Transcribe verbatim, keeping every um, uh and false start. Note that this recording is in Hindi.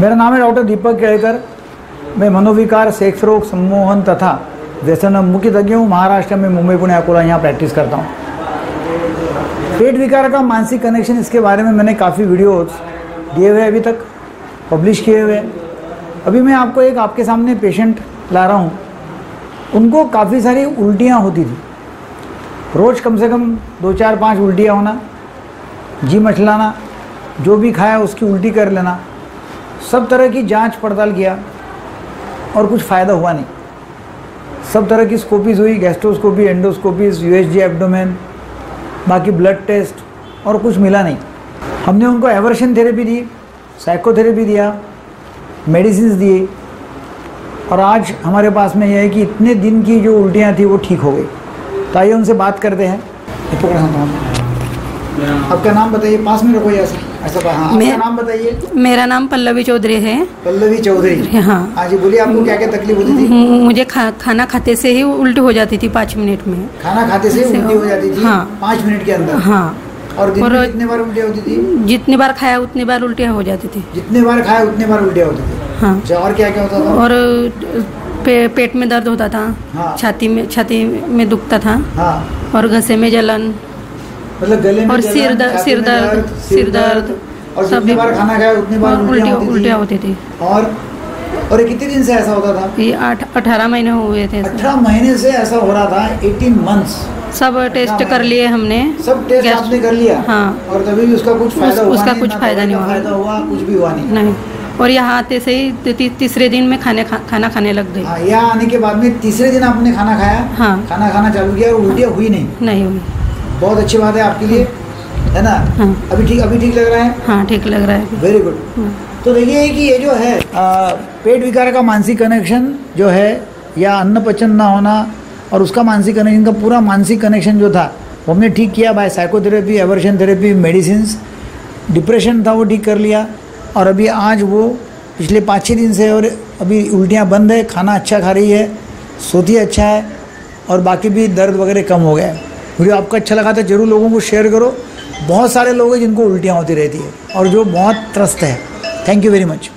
मेरा नाम है डॉक्टर दीपक केळकर। मैं मनोविकार, सेक्स रोग, सम्मोहन तथा व्यसन मुख्य तज्ञ हूँ। महाराष्ट्र में मुंबई, पुणे, अकोला यहाँ प्रैक्टिस करता हूँ। पेट विकार का मानसिक कनेक्शन, इसके बारे में मैंने काफ़ी वीडियोस दिए हुए अभी तक पब्लिश किए हुए। अभी मैं आपको एक आपके सामने पेशेंट ला रहा हूँ। उनको काफ़ी सारी उल्टियाँ होती थी, रोज़ कम से कम दो चार पाँच उल्टियाँ होना, जी मचलाना, जो भी खाया उसकी उल्टी कर लेना। सब तरह की जांच पड़ताल किया और कुछ फ़ायदा हुआ नहीं। सब तरह की स्कोपीज़ हुई, गैस्ट्रोस्कोपी, एंडोस्कोपीज़, यूएसजी एब्डोमेन, बाकी ब्लड टेस्ट, और कुछ मिला नहीं। हमने उनको एवर्शन थेरेपी दी, साइकोथेरेपी दिया, मेडिसिन दिए, और आज हमारे पास में यह है कि इतने दिन की जो उल्टियाँ थी वो ठीक हो गई। तो आइए उनसे बात करते हैं। आपका नाम बताइए, पास में रखो ऐसा ऐसा हाँ, आपका नाम बताइए। मेरा नाम पल्लवी चौधरी है। पल्लवी चौधरी, हाँ। आज बोलिए, आपको क्या क्या तकलीफ होती थी? मुझे खा, खाना खाते से ही उल्टी हो जाती थी पाँच मिनट में। खाना खाते से उल्टी हो जाती थी? हाँ, पाँच मिनट के अंदर। हाँ। और दिन में कितने बार उल्टियाँ होती थी? जितनी बार खाया उतनी बार उल्टियाँ हो जाती थी। जितने बार खाया उतने बार उल्टियाँ होती थी? हाँ। और क्या क्या होता था? और पे, पेट में दर्द होता था। हाँ। छाती में छाती में दुखता था। हाँ। और घसे में जलन, मतलब गले में और सिर दर्द सिर दर्द सिर दर्द और जितनी बार खाना खाया उतनी बार उल्टियाँ उल्टियाँ होती थी। और और कितने दिन से ऐसा होता था? ये आठ अठारह महीने हुए थे। अठारह महीने से ऐसा हो रहा था? Eighteen months. सब टेस्ट कर लिए हमने। सब टेस्ट आपने कर लिया? हाँ। और तभी भी उसका कुछ फायदा हुआ? उसका कुछ फायदा नहीं हुआ। फायदा हुआ कुछ भी हुआ नहीं? नहीं। और यहाँ आते से ही ती, तीसरे दिन में खाने खा, खाना खाने लग गई। हाँ, यहाँ आने के बाद में तीसरे दिन आपने खाना खाया? हाँ। खाना खाना चालू किया और उल्टियाँ हुई नहीं? नहीं हुई। बहुत अच्छी बात है आपके लिए, है ना? हाँ। अभी ठीक अभी ठीक लग रहा है? हाँ, ठीक लग रहा है। Very good. तो देखिए कि ये जो है आ, पेट विकार का मानसिक कनेक्शन जो है, या अन्न पचन ना होना और उसका मानसिक कनेक्शन, का पूरा मानसिक कनेक्शन जो था वो हमने ठीक किया by psychotherapy, aversion therapy, medicines. Depression था वो ठीक कर लिया, और अभी आज वो पिछले पाँच छः दिन से, और अभी उल्टियाँ बंद है, खाना अच्छा खा रही है, सोती अच्छा है, और बाकी भी दर्द वगैरह कम हो गया है। वीडियो आपको अच्छा लगा तो जरूर लोगों को शेयर करो। बहुत सारे लोग हैं जिनको उल्टियाँ होती रहती है और जो बहुत त्रस्त है। Thank you very much.